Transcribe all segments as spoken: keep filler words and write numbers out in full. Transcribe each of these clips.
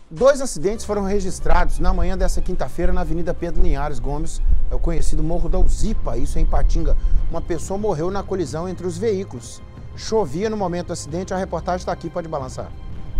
Dois acidentes foram registrados na manhã dessa quinta-feira na Avenida Pedro Linhares Gomes, é o conhecido Morro da Uzipa, isso em Ipatinga. Uma pessoa morreu na colisão entre os veículos. Chovia no momento do acidente, a reportagem está aqui, pode balançar.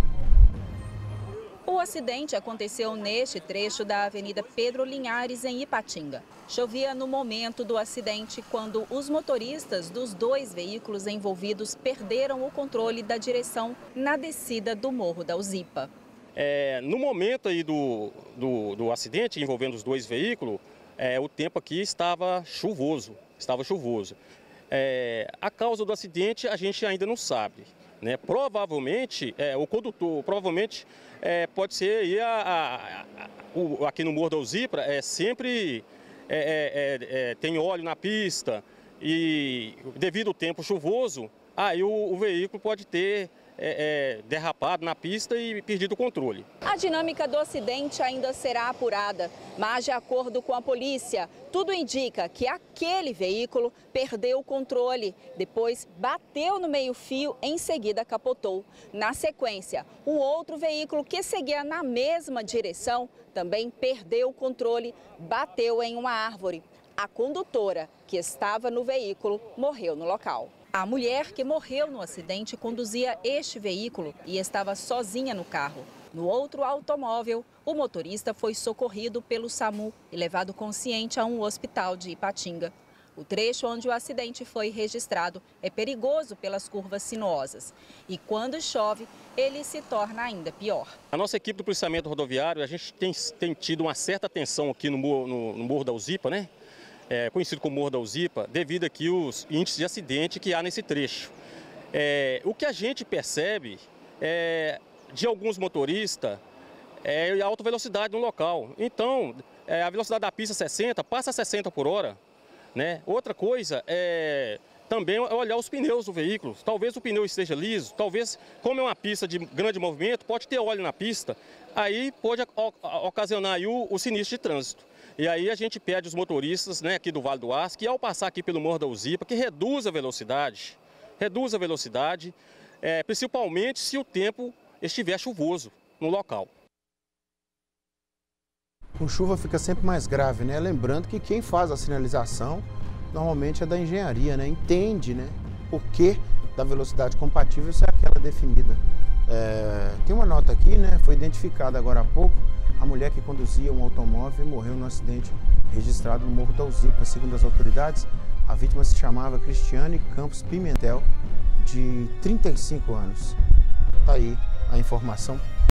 O acidente aconteceu neste trecho da Avenida Pedro Linhares, em Ipatinga. Chovia no momento do acidente, quando os motoristas dos dois veículos envolvidos perderam o controle da direção na descida do Morro da Uzipa. É, no momento aí do, do, do acidente envolvendo os dois veículos, é, o tempo aqui estava chuvoso, estava chuvoso. É, a causa do acidente a gente ainda não sabe, né? Provavelmente, é, o condutor, provavelmente é, pode ser aí a, a, a, o, aqui no Morro da Uzipa, é sempre é, é, é, tem óleo na pista e devido ao tempo chuvoso, aí o, o veículo pode ter É, é, derrapado na pista e perdido o controle. A dinâmica do acidente ainda será apurada, mas de acordo com a polícia, tudo indica que aquele veículo perdeu o controle, depois bateu no meio-fio, em seguida capotou. Na sequência, o outro veículo que seguia na mesma direção também perdeu o controle, bateu em uma árvore. A condutora, que estava no veículo, morreu no local. A mulher que morreu no acidente conduzia este veículo e estava sozinha no carro. No outro automóvel, o motorista foi socorrido pelo SAMU e levado consciente a um hospital de Ipatinga. O trecho onde o acidente foi registrado é perigoso pelas curvas sinuosas. E quando chove, ele se torna ainda pior. A nossa equipe do policiamento rodoviário, a gente tem, tem tido uma certa atenção aqui no, no, no Morro da Uzipa, né? É, conhecido como Morro da Uzipa, devido aqui aos índices de acidente que há nesse trecho. É, o que a gente percebe é, de alguns motoristas é a alta velocidade no local. Então, é, a velocidade da pista sessenta, passa a sessenta por hora. Né? Outra coisa é também olhar os pneus do veículo. Talvez o pneu esteja liso, talvez, como é uma pista de grande movimento, pode ter óleo na pista, aí pode ocasionar aí o, o sinistro de trânsito. E aí a gente pede aos motoristas, né, aqui do Vale do Aço, que ao passar aqui pelo Morro da Uzipa, que reduza a velocidade, reduza a velocidade, é, principalmente se o tempo estiver chuvoso no local. Com chuva fica sempre mais grave, né? Lembrando que quem faz a sinalização normalmente é da engenharia, né? Entende, né, por que da velocidade compatível se é aquela definida. É, tem uma nota aqui, né? Foi identificada agora há pouco a mulher que conduzia um automóvel e morreu no acidente registrado no Morro da Uzipa. Segundo as autoridades, a vítima se chamava Cristiane Campos Pimentel, de trinta e cinco anos. Tá aí a informação.